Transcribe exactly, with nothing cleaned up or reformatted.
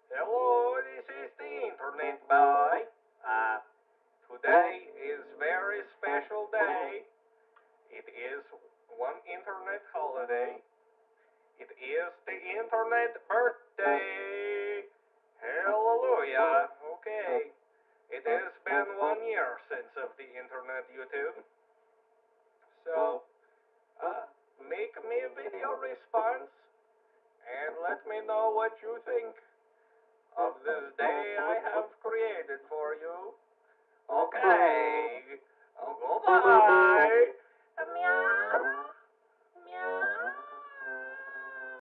Hello, this is the internet boy. Uh, Today is very special day. It is one internet holiday. It is the internet birthday. Hallelujah. Okay. It has been one year since of the internet YouTube. So, uh, make me a video response and let me know what you think of this day I have created for you. Okay. Oh, goodbye.